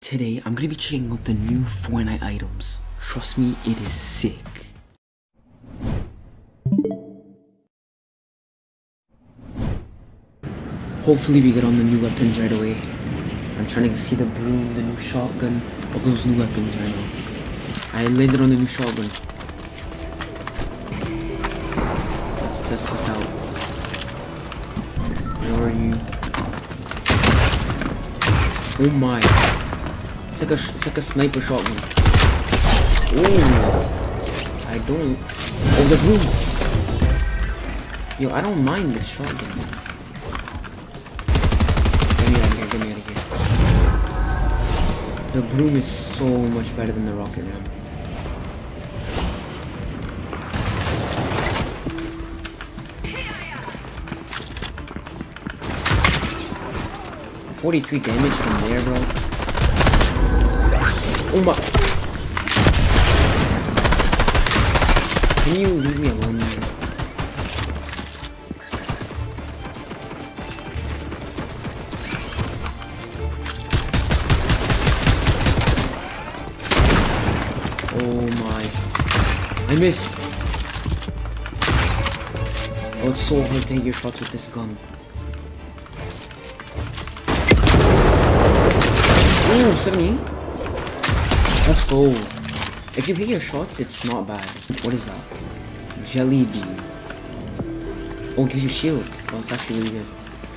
Today, I'm gonna be checking out the new Fortnite items. Trust me, it is sick. Hopefully we get on the new weapons right away. I'm trying to see the broom, the new shotgun, of those new weapons right now. I landed on the new shotgun. Let's test this out. Where are you? Oh my. It's like a sniper shotgun. Oh, I don't. Oh, the broom. Yo, I don't mind this shotgun. Get me out of here. Get me out of here. The broom is so much better than the rocket ram. $43 damage from there, bro. Oh my! Can you leave me alone, man? Oh my! I missed. Oh, it's so hard to hit your shots with this gun. Oh, 78? Let's go. If you hit your shots, it's not bad. What is that? Jelly bean. Oh, it gives you shield. Oh, it's actually really good.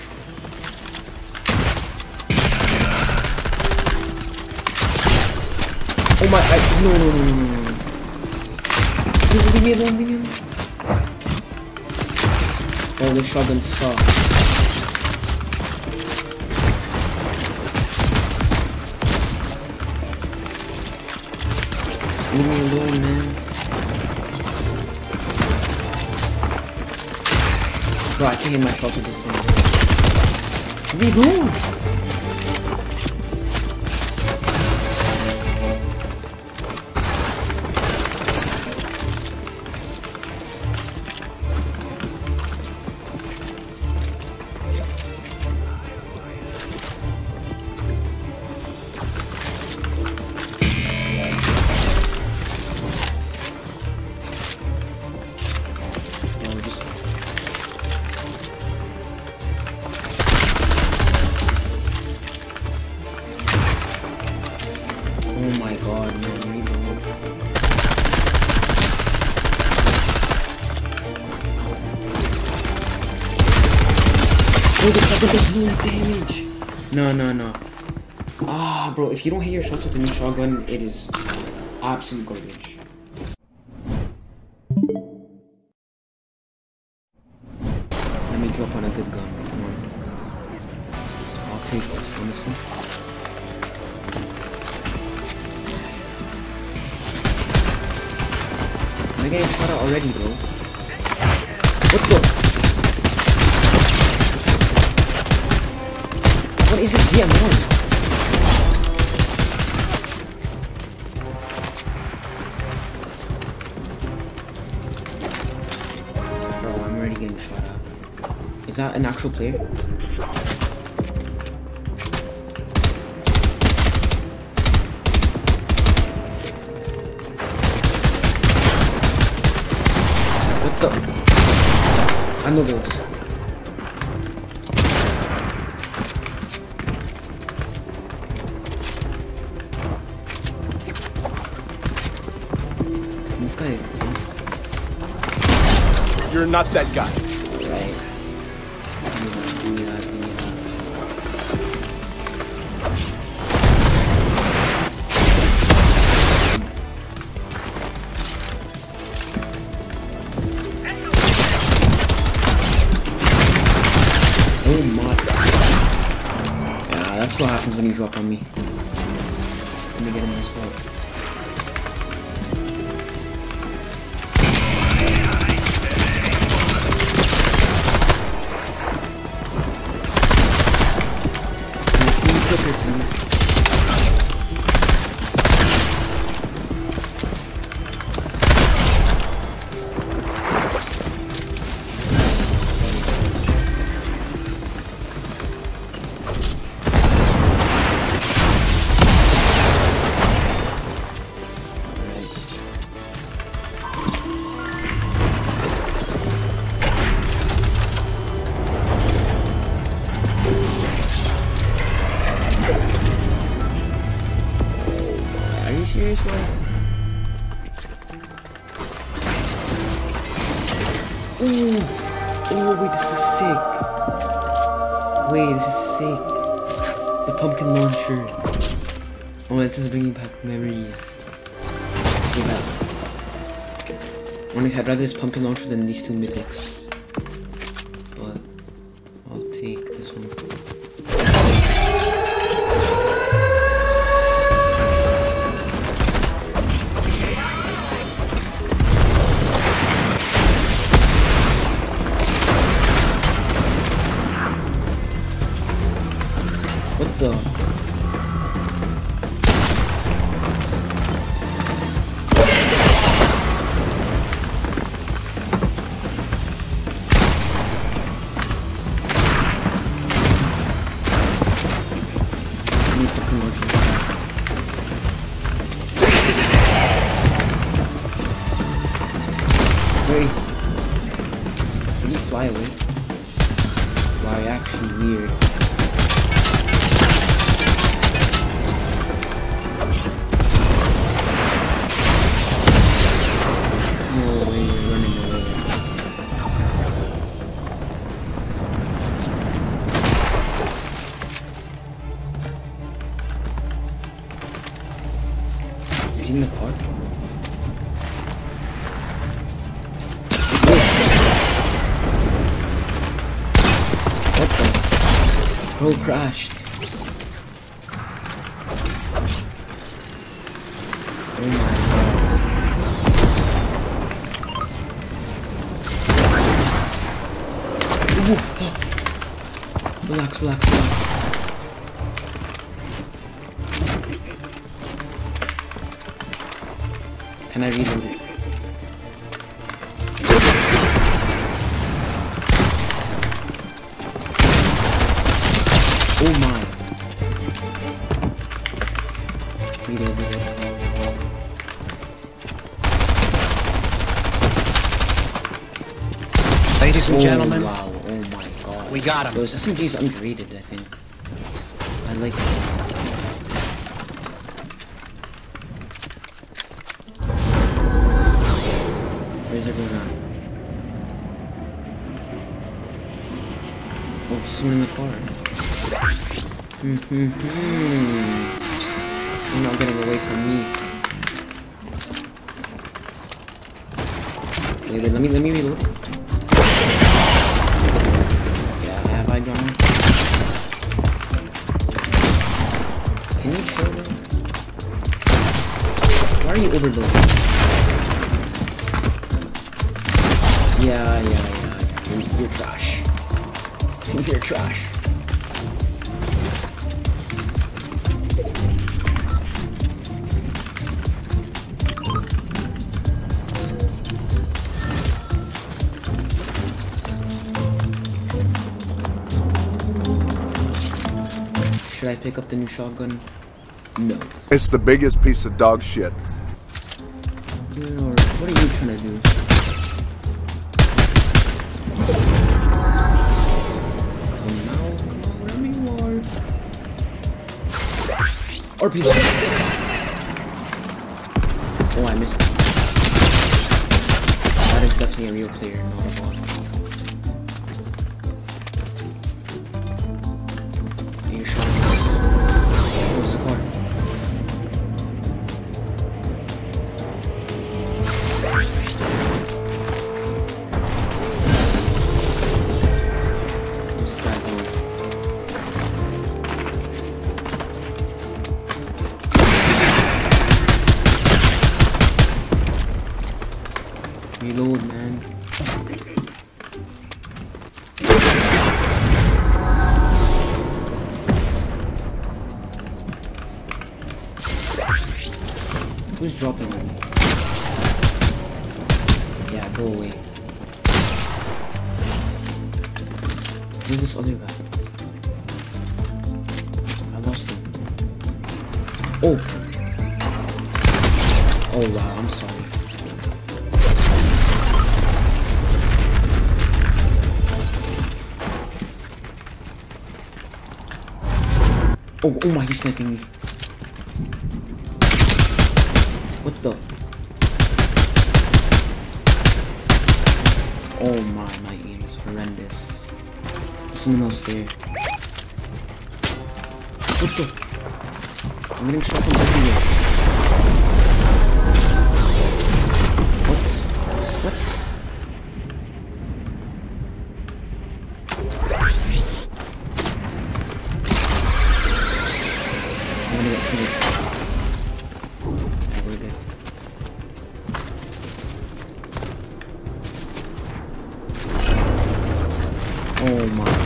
Oh my, no. Leave me alone, leave me alone. Oh, this shotgun sucks. Leave me alone, man. Bro, I can't hit my shots with this gun. Leave me alone! Oh my god, man, reload. Oh, the shotgun does no damage! No. Ah, bro, if you don't hit your shots with the new shotgun, it is absolute garbage. Let me drop on a good gun. Come on. I'll take this, honestly. I'm getting shot out already, bro. What the? What is this GM1? Bro, I'm already getting shot at. Is that an actual player? I know those. This guy. You're not that guy. Right. Oh my god. Yeah, that's what happens when you drop on me. Let me get him in this spot. Can you quicker, please? serious, bro? Ooh. Oh, wait, this is sick. Wait, this is sick. The pumpkin launcher. Oh, this is bringing back memories. Let's do that. Honestly, I'd rather this pumpkin launcher than these two mythics. But I'll take this one. What the? Wait. Did he fly away? Wow, you're actually weird. No way, you're running away. Is he in the car? What the? Bro crashed. Oh my god. Relax, relax, relax. Can I reload it? Oh my. Reload, reload. Ladies and gentlemen, wow, oh my god. we got him. Those SMGs underrated, I think. I like it. Where's everyone at? Oh, someone in the car. You're not getting away from me. Wait, let me reload it. Yeah, have I gone? Can you chill, bro? Why are you overloading? Yeah. You're trash. You're trash. Should I pick up the new shotgun? No. It's the biggest piece of dog shit. Lord, what are you trying to do? Come on, wherever you are. RPG. Oh, I missed it. That is definitely a real player, not a bot. You're shot. Where's the car? Where's that going? Reload, man. Who's dropping them? Yeah, go away. Who's this other guy? I lost him. Oh! Oh wow, I'm sorry. Oh my, he's sniping me. the? Oh my aim is horrendous. There's someone else there. What the? I'm getting shot from everywhere. What? What? I'm gonna get sniped. We're good. Oh my god.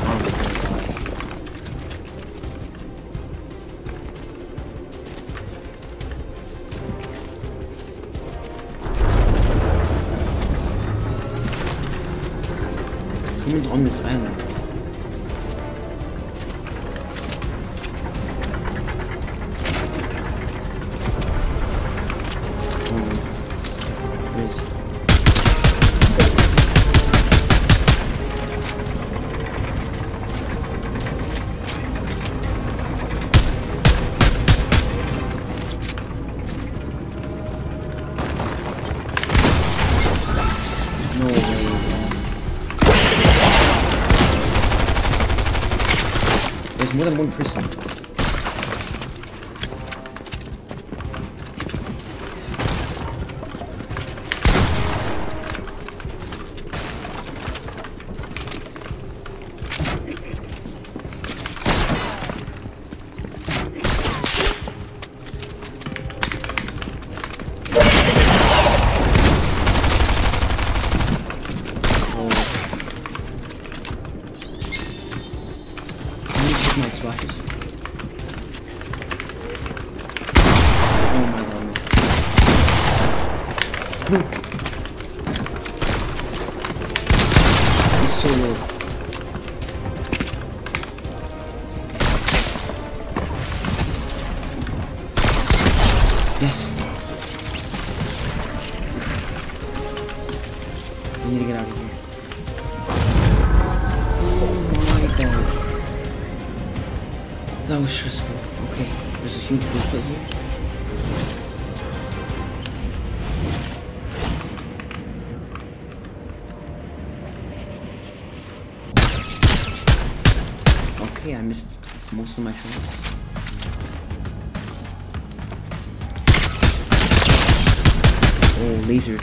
Someone's on this island. Where is he? No way, man. There's more than one person. My splashes. Oh my god, no. He's so low. Yes. We need to get out of here. Oh my god. That was stressful. Okay, there's a huge booklet here. Okay, I missed most of my shots. Oh, lasered.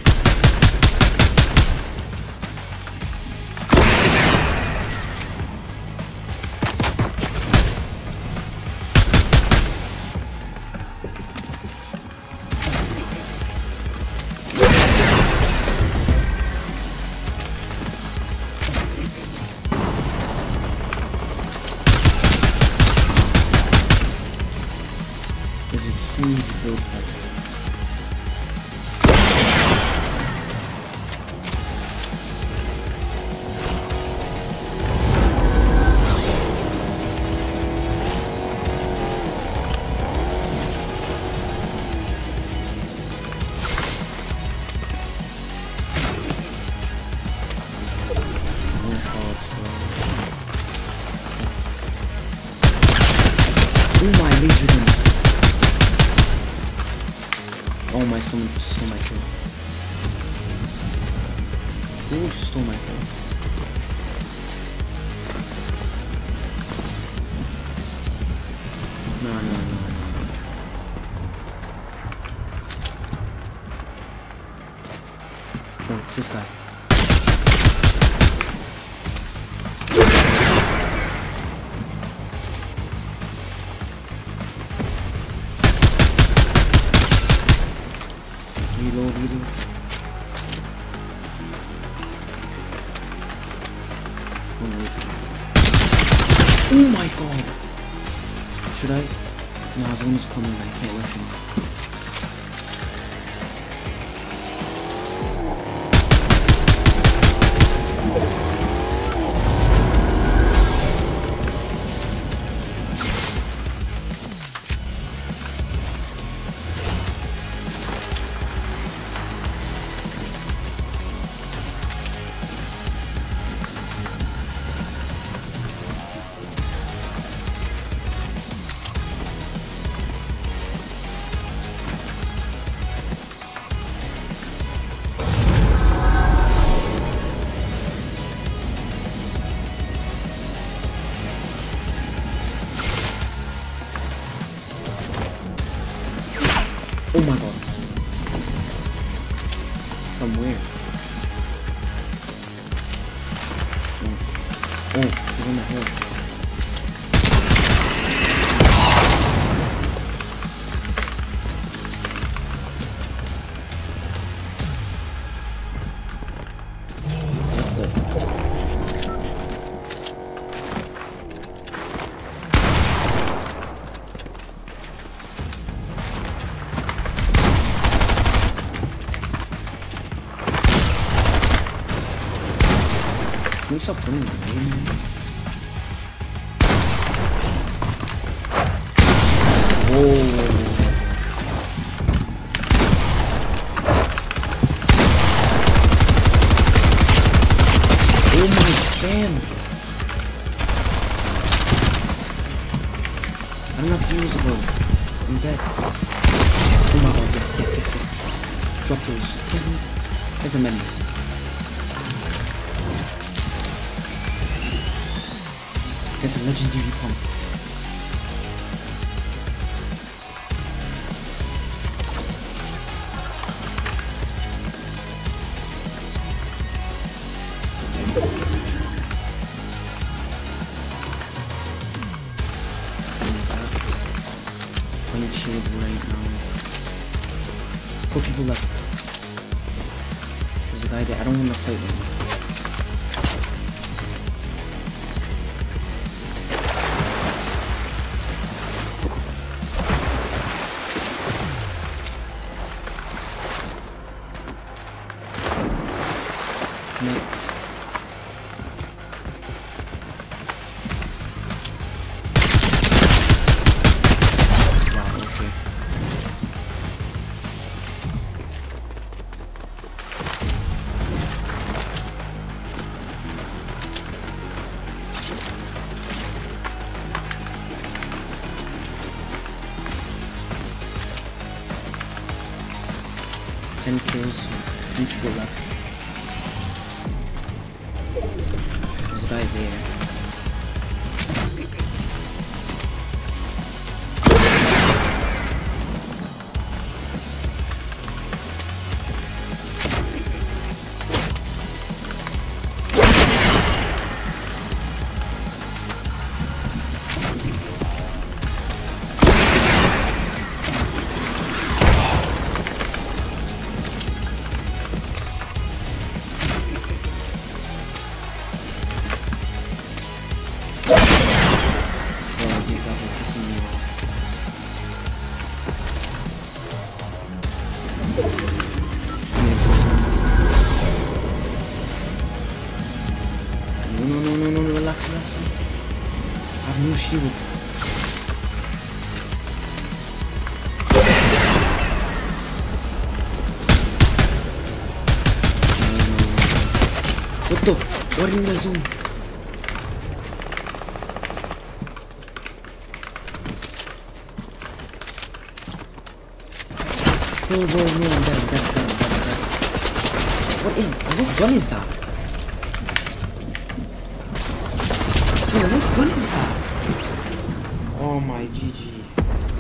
There's a huge build pipe. Oh my laser gun. Oh my, someone stole my kill. Who stole my kill? No. Oh, it's this guy. Reloading. Oh my god! Should I? No, someone's coming. I can't rush him. Oh my god. From where? Oh, he's on the hill. Can you stop putting it away, man? Whoa. Oh my spam! I don't have to use it, bro. I'm dead. Oh my god, yes. Drop those. There's a menace. There's a legendary pump. I need shield right now. 4 people left. There's a guy there. I don't want to fight him. Wow, okay. Ten kills, 3 people left. There's a guy there. No, relax. I have no shield. What the? What in the zone? No, I'm dead. What gun is that? What gun is that? Oh my GG.